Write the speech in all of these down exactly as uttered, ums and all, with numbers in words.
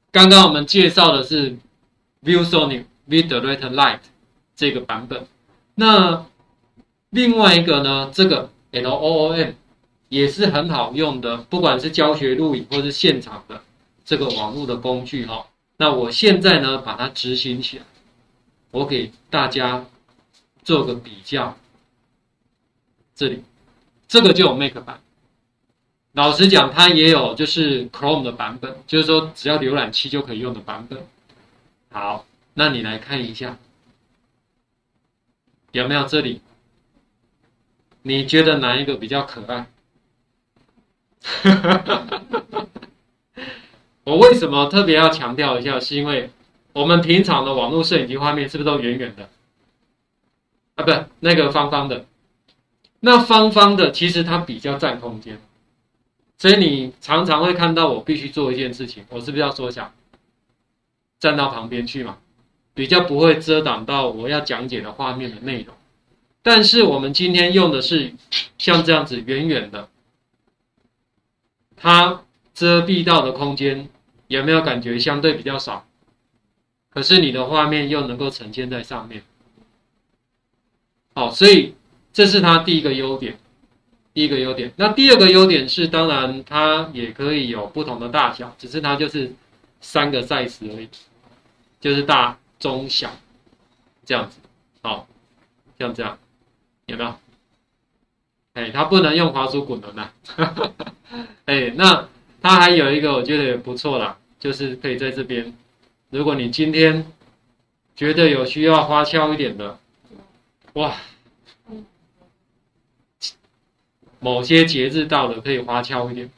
刚刚我们介绍的是 ViewSonic VDirect Lite 这个版本，那另外一个呢，这个 L O O M 也是很好用的，不管是教学录影或是现场的这个网络的工具哈。那我现在呢把它执行起来，我给大家做个比较。这里这个就有 Mac 版，老实讲它也有就是 Chrome 的版本，就是说只要浏览器就可以用的版本。好，那你来看一下有没有这里，你觉得哪一个比较可爱？我为什么特别要强调一下，是因为我们平常的网络摄影机画面是不是都圆圆的啊？不，那个方方的，那方方的其实它比较占空间，所以你常常会看到我必须做一件事情，我是不是要缩小，站到旁边去嘛，比较不会遮挡到我要讲解的画面的内容。但是我们今天用的是像这样子圆圆的，它遮蔽到的空间有没有感觉相对比较少？可是你的画面又能够呈现在上面。好，所以这是它第一个优点，第一个优点。那第二个优点是，当然它也可以有不同的大小，只是它就是三个 size 而已，就是大、中、小这样子。好，像这样，有没有？哎，它不能用滑鼠滚轮啊。哎，那它还有一个我觉得也不错啦，就是可以在这边，如果你今天觉得有需要花俏一点的，哇，某些节日到了可以花俏一点。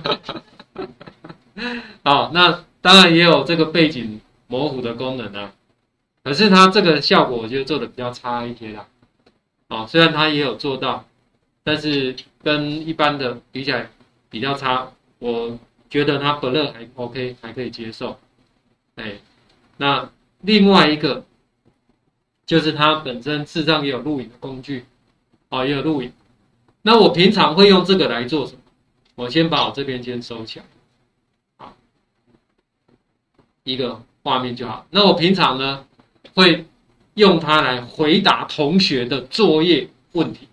好，那当然也有这个背景模糊的功能啊，可是它这个效果我觉得做的比较差一些啦。哦，虽然它也有做到，但是跟一般的比起来比较差，我觉得它 blur 还 OK， 还可以接受。哎，那另外一个就是它本身事实上也有录影的工具，哦，也有录影。那我平常会用这个来做什么？我先把我这边先收起来，好，一个画面就好。那我平常呢会用它来回答同学的作业问题，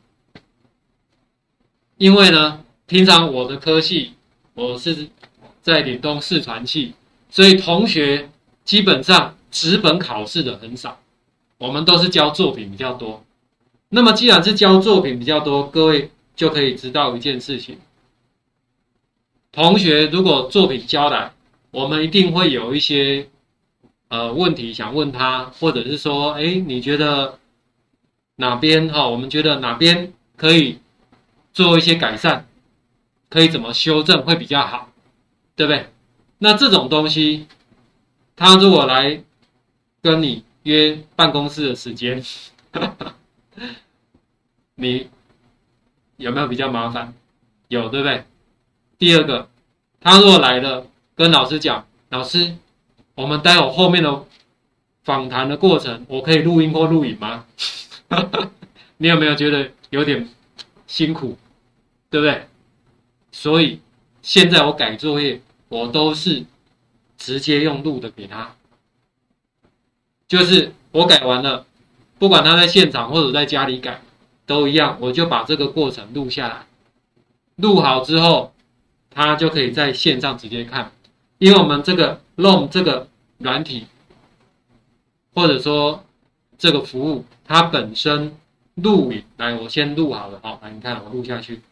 因为呢，平常我的科系我是在岭东视传系，所以同学基本上纸本考试的很少，我们都是教作品比较多。那么既然是教作品比较多，各位就可以知道一件事情，同学如果作品交来，我们一定会有一些呃问题想问他，或者是说，哎，你觉得哪边哈、哦，我们觉得哪边可以做一些改善，可以怎么修正会比较好，对不对？那这种东西，他如果来跟你约办公室的时间，你有没有比较麻烦？有，对不对？第二个，他如果来了，跟老师讲，老师，我们待会后面的访谈的过程，我可以录音或录影吗？你有没有觉得有点辛苦，对不对？所以现在我改作业，我都是直接用录的给他，就是我改完了，不管他在现场或者在家里改，都一样，我就把这个过程录下来，录好之后，他就可以在线上直接看，因为我们这个 Loom 这个软体，或者说这个服务，它本身录影，来，我先录好了，好，来，你看我录下去。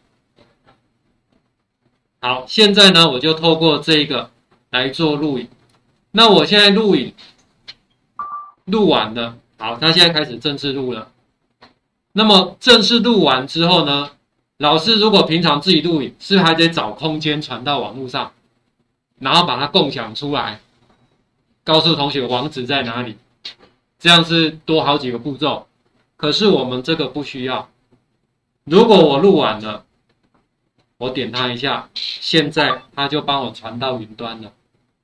好，现在呢，我就透过这个来做录影。那我现在录影录完了，好，他现在开始正式录了。那么正式录完之后呢，老师如果平常自己录影，是不是还得找空间传到网络上，然后把它共享出来，告诉同学网址在哪里？这样是多好几个步骤。可是我们这个不需要。如果我录完了，我点它一下，现在它就帮我传到云端了。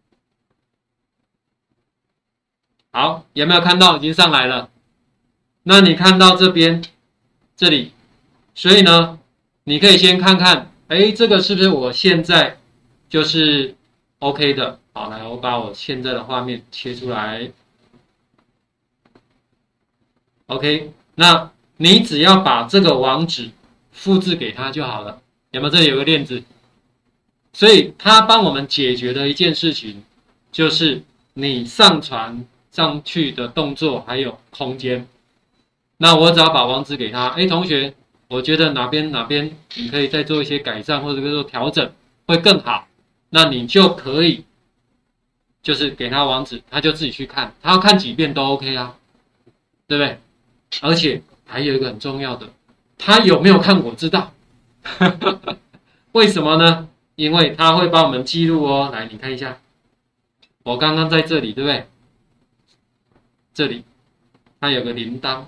好，有没有看到已经上来了？那你看到这边这里，所以呢，你可以先看看，哎，这个是不是我现在就是 OK 的？ 好，来，我把我现在的画面切出来。OK， 那你只要把这个网址复制给他就好了。有没有？这里有个链子，所以他帮我们解决的一件事情，就是你上传上去的动作还有空间。那我只要把网址给他，哎，同学，我觉得哪边哪边你可以再做一些改善或者做调整，会更好。那你就可以，就是给他网址，他就自己去看，他要看几遍都 OK 啊，对不对？而且还有一个很重要的，他有没有看我知道。为什么呢？因为他会帮我们记录哦。来，你看一下，我刚刚在这里，对不对？这里它有个铃铛，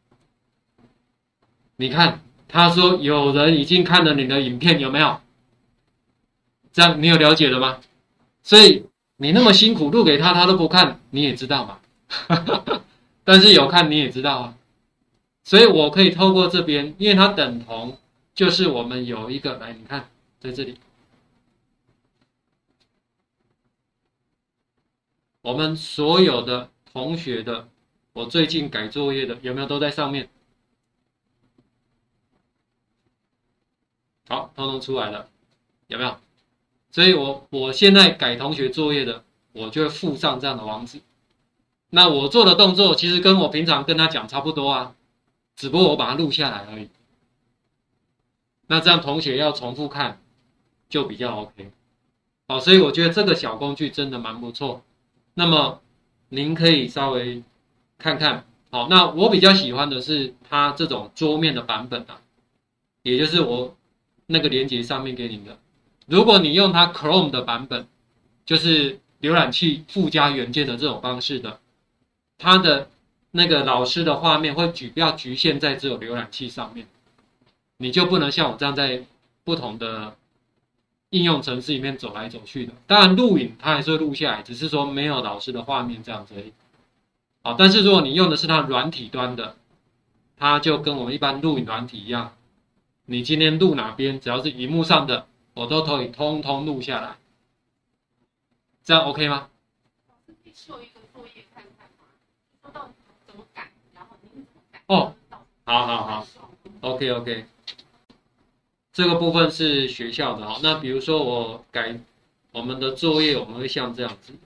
你看，他说有人已经看了你的影片，有没有？这样你有了解了吗？所以你那么辛苦录给他，他都不看，你也知道嘛。但是有看你也知道啊。所以我可以透过这边，因为它等同就是我们有一个，来你看在这里，我们所有的同学的，我最近改作业的有没有都在上面？好，通通出来了，有没有？所以我我现在改同学作业的，我就会附上这样的网址。那我做的动作其实跟我平常跟他讲差不多啊。只不过我把它录下来而已，那这样同学要重复看就比较 OK。 好，所以我觉得这个小工具真的蛮不错，那么您可以稍微看看。好，那我比较喜欢的是它这种桌面的版本啊，也就是我那个连结上面给你的。如果你用它 Chrome 的版本，就是浏览器附加元件的这种方式的，它的那个老师的画面会局要局限在只有浏览器上面，你就不能像我这样在不同的应用程式里面走来走去的。当然录影它还是会录下来，只是说没有老师的画面这样子而已。好，但是如果你用的是它软体端的，它就跟我们一般录影软体一样，你今天录哪边，只要是荧幕上的，我都可以通通录下来。这样 OK 吗？哦，好好好 ，OK OK， 这个部分是学校的哈。那比如说我改我们的作业，我们会像这样子，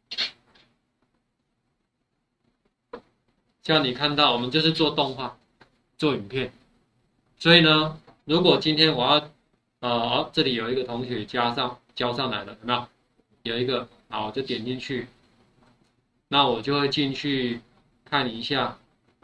像你看到，我们就是做动画、做影片。所以呢，如果今天我要，呃，这里有一个同学加上交上来了，有没有？有一个，好，我就点进去，那我就会进去看一下。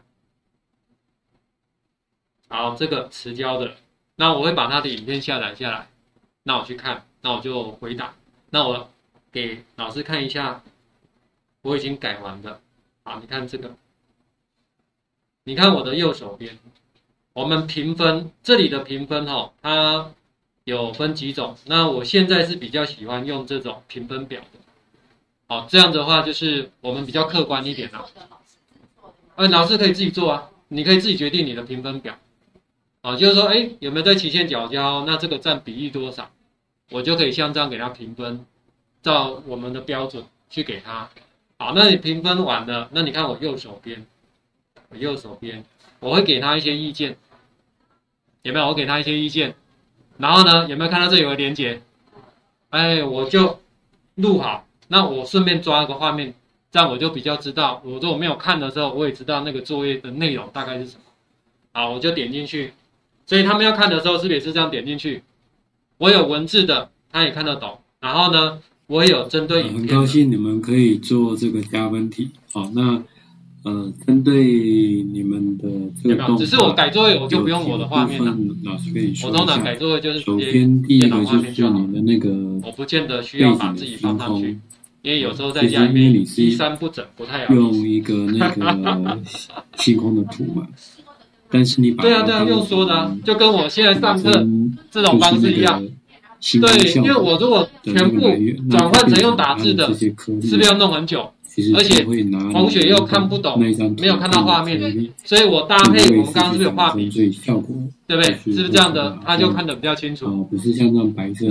好，这个迟交的，那我会把他的影片下载下来，那我去看，那我就回答，那我给老师看一下，我已经改完的。好，你看这个，你看我的右手边，我们评分，这里的评分哈，它有分几种，那我现在是比较喜欢用这种评分表的。好，这样的话就是我们比较客观一点啦。呃，老师可以自己做啊，你可以自己决定你的评分表。啊，就是说，哎，有没有在期限缴交？那这个占比例多少？我就可以像这样给他评分，照我们的标准去给他。好，那你评分完了，那你看我右手边，我右手边，我会给他一些意见，有没有？我给他一些意见，然后呢，有没有看到这有个连结？哎，我就录好，那我顺便抓一个画面，这样我就比较知道，我如果没有看的时候，我也知道那个作业的内容大概是什么。好，我就点进去。所以他们要看的时候，是不是也是这样点进去？我有文字的，他也看得懂。然后呢，我也有针对影片的。 很高兴你们可以做这个加分题。好，那呃，针对你们的这个动画， 只是我改作业，我就不用我的画面了。 老师跟你说一下。 我通常改作业就是直接首先，第一个就是你的那个， 我不见得需要把自己放上去，因为有时候在家里面衣衫不整，不太好用一个那个星空的图嘛。但是你把对啊对啊，用说的啊，就跟我现在上课这种方式一样。对，因为我如果全部转换成用打字的，是不是要弄很久？而且同学又看不懂，没有看到画面，所以我搭配我们刚刚是不是有画笔？对不对？是不是这样的？他就看得比较清楚。 不是像这样白色。 那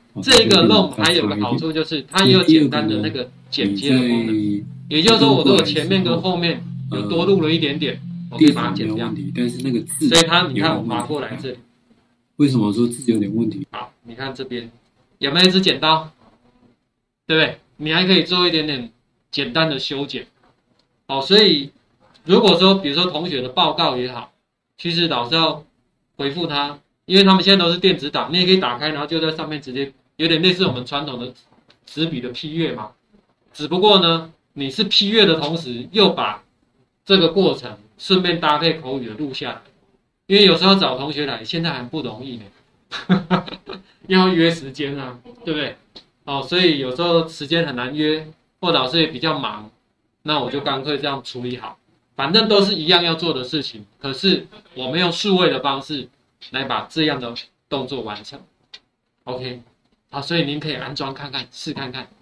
这个 R O M 还有个好处就是它也有简单的那个剪接的功能，也就是说我如果前面跟后面有多录了一点点，我可以把它剪掉。 但是那个字， 所以它你看我划过来这里， 为什么说字有点问题？ 好，你看这边有没有一支剪刀？对不对？你还可以做一点点简单的修剪。好，所以如果说比如说同学的报告也好，其实老师要回复他，因为他们现在都是电子档，你也可以打开，然后就在上面直接，有点类似我们传统的纸笔的批阅嘛。只不过呢，你是批阅的同时，又把这个过程顺便搭配口语的录下来，因为有时候找同学来，现在还不容易呢，要约时间啊，对不对？哦，所以有时候时间很难约，或老师也比较忙，那我就干脆这样处理好，反正都是一样要做的事情，可是我们用数位的方式来把这样的动作完成。OK， 好，所以您可以安装看看，试看看。